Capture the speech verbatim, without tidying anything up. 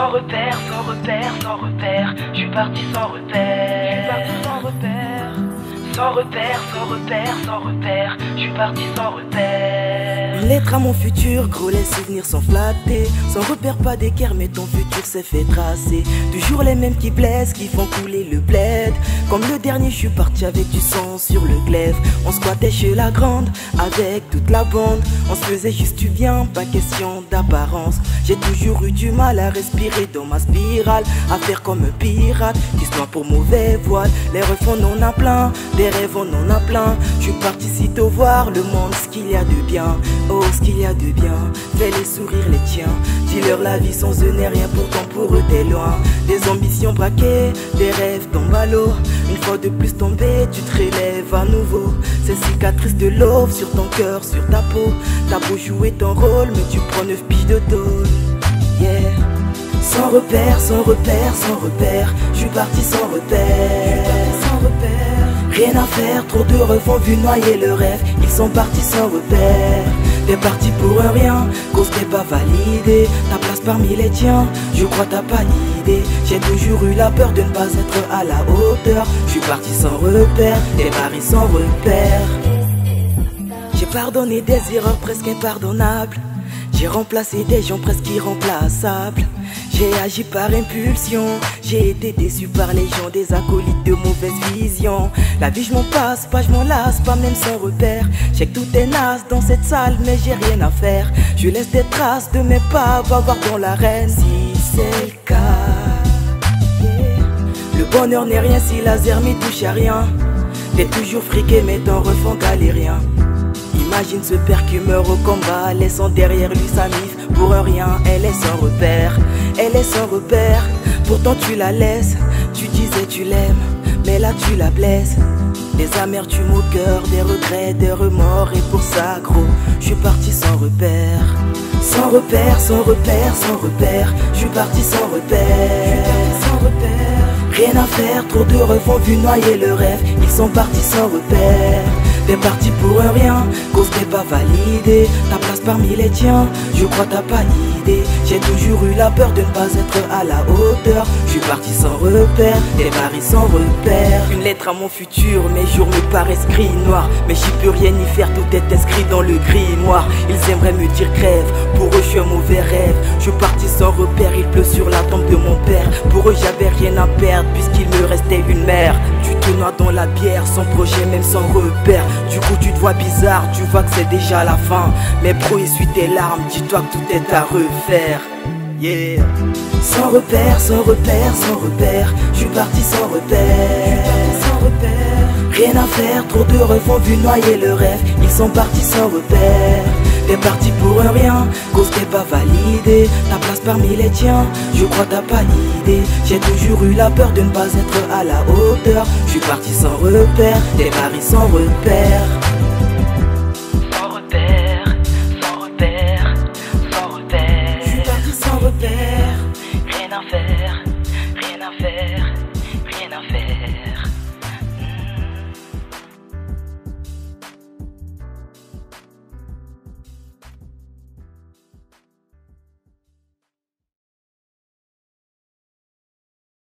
Sans repère, sans repère, sans repère, je suis parti sans repère. Je suis parti sans repère. Sans repère, sans repère, sans repère, je suis parti sans repère. Une lettre à mon futur, gros les souvenirs sont flattés. Sans repère, pas d'équerre, mais ton futur s'est fait tracer. Toujours les mêmes qui blessent, qui font couler le bled. Comme le dernier, je suis parti avec du sang sur le glaive. On squattait chez la grande, avec toute la bande. On se faisait juste du bien, pas question d'apparence. J'ai toujours eu du mal à respirer dans ma spirale, à faire comme un pirate qui se noie pour mauvais voile. Les refs on en a plein, des rêves on en a plein. Je suis parti sitôt voir le monde, ce qu'il y a de bien. Oh, ce qu'il y a de bien, fais-les sourire les tiens. Dis-leur la vie sans eux n'est rien, pourtant pour eux t'es loin. Des ambitions braquées, des rêves tombent à l'eau. Une fois de plus tombé, tu te relèves à nouveau. Ces cicatrices de love sur ton cœur, sur ta peau. T'as beau jouer ton rôle, mais tu prends neuf piges de tôle. Yeah. Sans repère, sans repère, sans repère, je suis parti sans repère. Sans repère. Rien à faire, trop de refs ont vu noyer le rêve. Ils sont partis sans repère. T'es parti pour un rien, cause t'es pas validé. Ta place parmi les tiens, je crois t'as pas d'idée. J'ai toujours eu la peur de ne pas être à la hauteur. Je suis parti sans repère, démarré sans repère. J'ai pardonné des erreurs presque impardonnables. J'ai remplacé des gens presque irremplaçables. J'ai agi par impulsion, j'ai été déçu par les gens, des acolytes de mauvaise vision. La vie je m'en passe, pas je m'en lasse, pas même sans repère. Je sais que tout est naze dans cette salle, mais j'ai rien à faire. Je laisse des traces de mes pas, va voir dans l'arène si c'est le cas. Yeah. Le bonheur n'est rien si la zermie touche à rien. T'es toujours friqué mais t'en refends galérien. Imagine ce père qui meurt au combat, laissant derrière lui sa mif. Pour un rien, elle est sans repère, elle est sans repère. Pourtant tu la laisses, tu disais tu l'aimes, mais là tu la blesses. Des amertumes au cœur, des regrets, des remords. Et pour ça gros, je suis parti sans repère. Sans repère, sans repère, sans repère, je suis parti sans repère. Sans repère. Rien à faire, trop de refs ont vu noyer le rêve. Ils sont partis sans repère. T'es parti pour un rien, cause t'es pas validé. Ta place parmi les tiens, je crois t'as pas d'idée. J'ai toujours eu la peur de ne pas être à la hauteur. Je suis parti sans repère, démarré sans repère. Une lettre à mon futur, mes jours me paraissent gris noir. Mais j'y peux rien y faire, tout est inscrit dans le grimoire. Ils aimeraient me dire crève, pour eux je suis un mauvais rêve. Je suis parti sans repère, il pleut sur la tombe de mon père. Pour eux j'avais rien à perdre, puisqu'il me restait une mère. Tu te noies dans la bière, sans projet même sans repère. Du coup tu te vois bizarre, tu vois que c'est déjà la fin. Mais pro essuie tes larmes, dis-toi que tout est à refaire. Yeah. Sans repère, sans repère, sans repère, je suis parti sans repère. Sans repère. Rien à faire, trop de refs ont vu noyer le rêve. Ils sont partis sans repère. T'es parti pour un rien, cause t'es pas validé. Ta place parmi les tiens, je crois t'as pas d'idée. J'ai toujours eu la peur de ne pas être à la hauteur. Je suis parti sans repère, démarré sans repère. Sans repère, sans repère, sans repère. Je suis parti sans repère. Rien à faire, rien à faire.